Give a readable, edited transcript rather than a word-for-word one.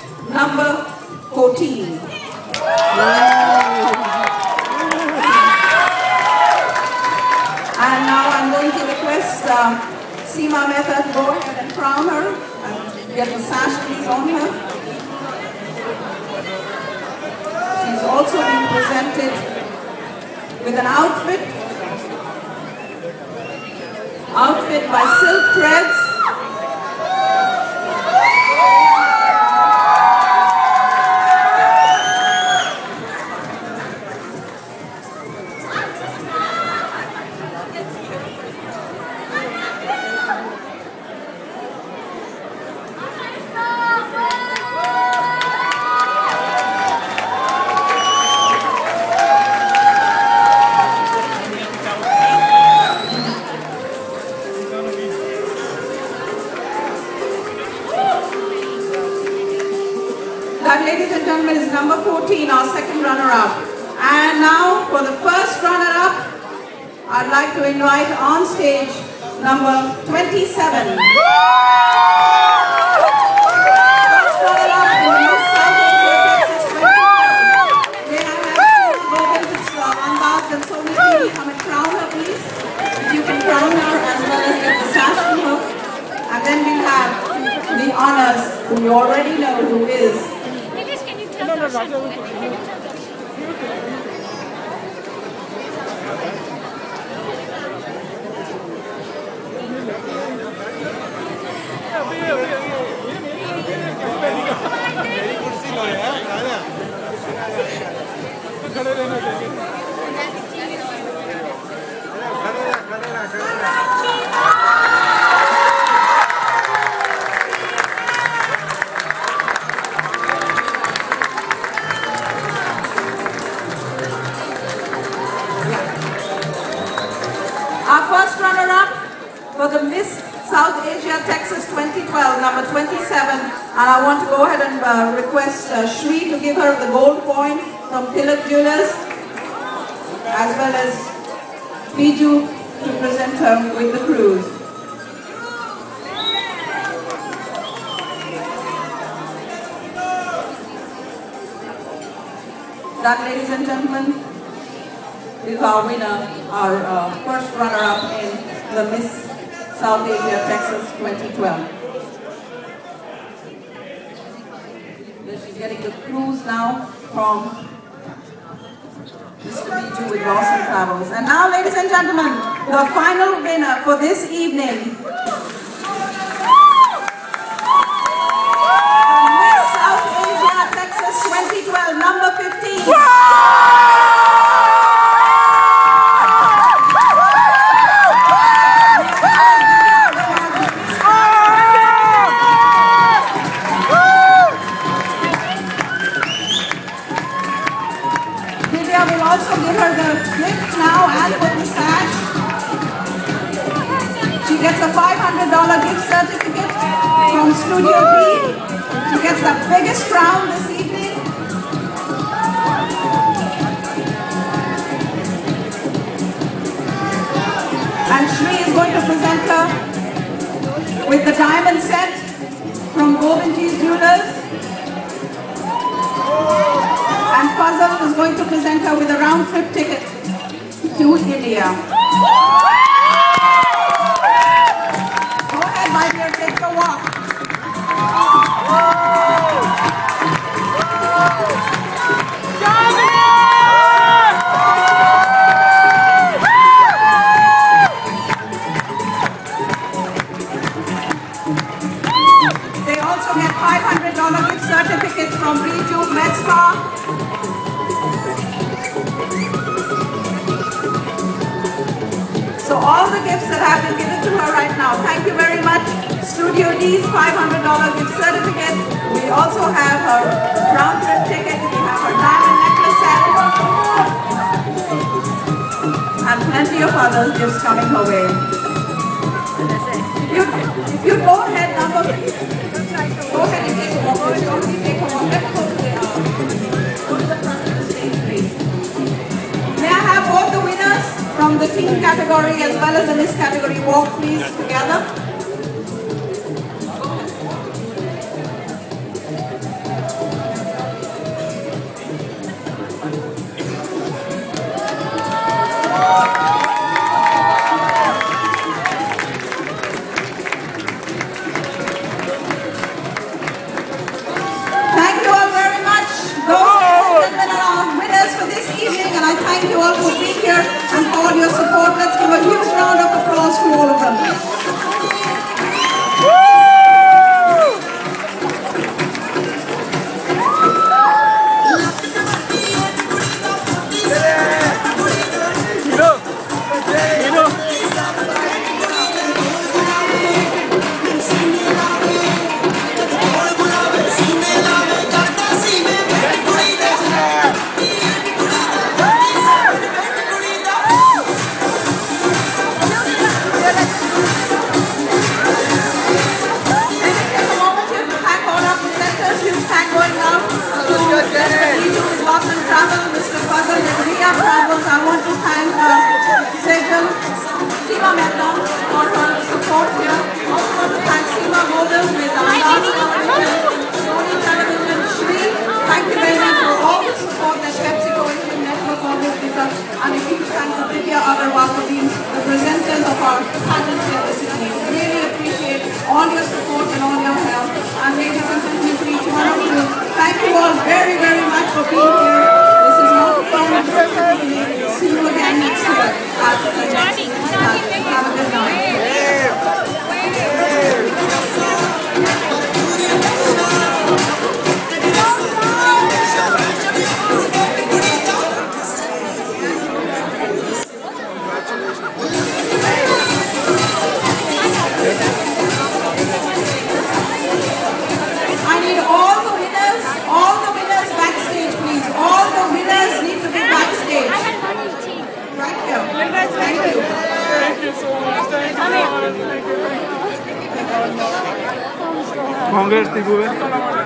number 14. And now I'm going to request Seema Mehta to go ahead and crown her and get the sash please on her. She's also being presented with an outfit by Silk Threads. That, ladies and gentlemen, is number 14, our second runner-up. And now, for the first runner-up, I'd like to invite on stage number 27. First runner-up in the Miss South Asia Texas 2012. May I have Govin's Andaz and Somi come and crown her, please? If you can crown her as well as get the sash from her. And then we'll have the honors, who you already know who is. Our first runner-up for the Miss South Asia Texas 2012, number 27. And I want to go ahead and request Shri to give her the gold coin from Tilak Jewelers, as well as Biju to present her with the cruise. That, ladies and gentlemen, is our winner, our first runner-up in the Miss South Asia Texas 2012. She's getting the cruise now from Mr. Biju with Lawson Travels. And now, ladies and gentlemen, the final winner for this evening. The Miss South Asia Texas 2012, number 15. We'll also give her the gift now and with the sash. She gets a $500 gift certificate from Studio D. She gets the biggest crown this evening. And Shri is going to present her with the diamond set from Govindji's Jewelers. And Fazal is going to present her with a round-trip ticket to India. Go ahead, my dear, take the walk. They also get $500 gift certificates from Rejuve Med Spa. So all the gifts that have been given to her right now, thank you very much. Studio D's $500 gift certificate. We also have her round trip ticket. We have her diamond necklace set. And plenty of other gifts coming her way. If you go ahead, go ahead and take a walk. Let's go to the front of the stage, please. May I have both the winners from the team category as well as the Miss category walk, please, together? And I thank you all for being here and for all your support. Let's give a huge round of applause to all of them. Mr. Fazal Nagriya Travels. I want to thank Sejal Seema Mehta for her support here. Also want to thank Seema Modem with Andas Sony Television Shri. Thank you very much for all the support that PepsiCo Asian Network always gives us. And a huge thank to Divya Agarwal for being the presenters of our pageant here this evening. Really appreciate all your support and all your help. And ladies and gentlemen, to each one of you, thank you all very, very much for being here. See you again next year. Have a good night. I need all the winners backstage, please. All the winners need to be backstage. Right here. Thank you. Thank you so much. Thank you. Congrats, Tibu.